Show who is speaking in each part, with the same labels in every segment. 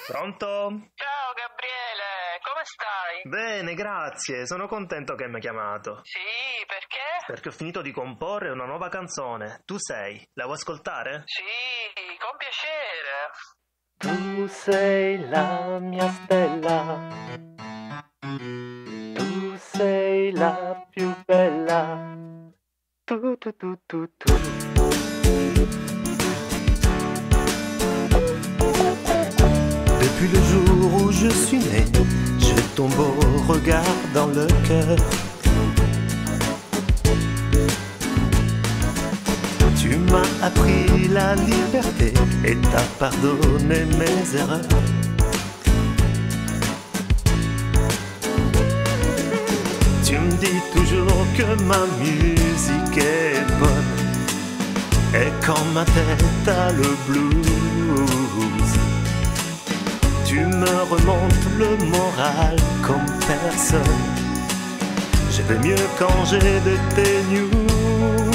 Speaker 1: Pronto?
Speaker 2: Ciao Gabriele, come stai?
Speaker 1: Bene, grazie. Sono contento che mi hai chiamato.
Speaker 2: Sì, perché?
Speaker 1: Perché ho finito di comporre una nuova canzone. Tu sei. La vuoi ascoltare?
Speaker 2: Sì, con piacere.
Speaker 3: Tu sei la mia stella, tu sei la più bella, tu.
Speaker 4: Depuis le jour où je suis né, j'ai ton beau regard dans le cœur. Tu m'as appris la liberté et t'as pardonné mes erreurs. Tu me dis toujours que ma musique est bonne, et quand ma tête a le blues, tu me remontes le moral comme personne. Je vais mieux quand j'ai de tes news.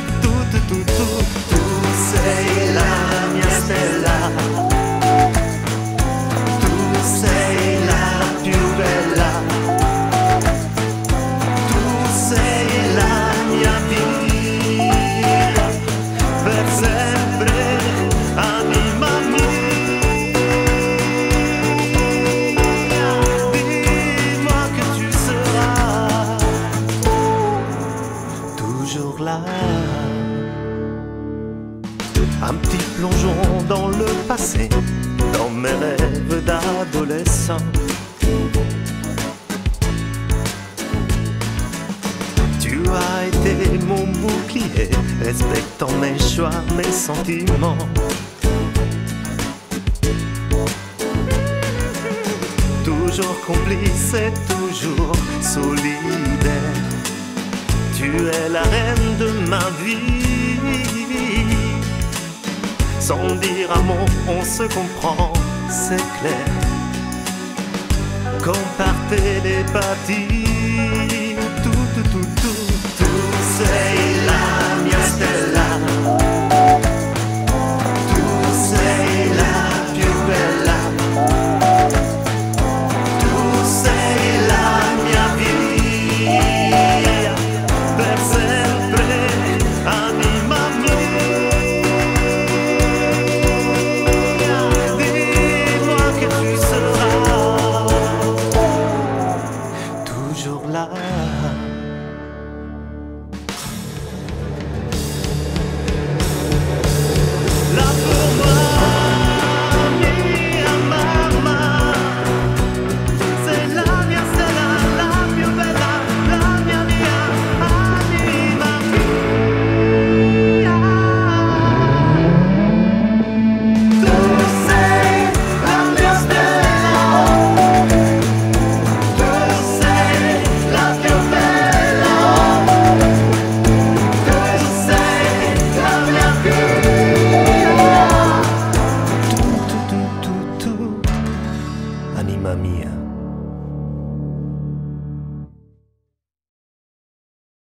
Speaker 4: Tu sei la mia stella, tu sei la più bella, tu sei la mia vita, per sempre anima mia. Dis-moi que tu seras toujours là. Un petit plongeon dans le passé, dans mes rêves d'adolescent. Tu as été mon bouclier, respectant mes choix, mes sentiments. Toujours complice et toujours solidaire. Tu es la reine de ma vie. Sans dire un mot, on se comprend, c'est clair. Comme par télépathie.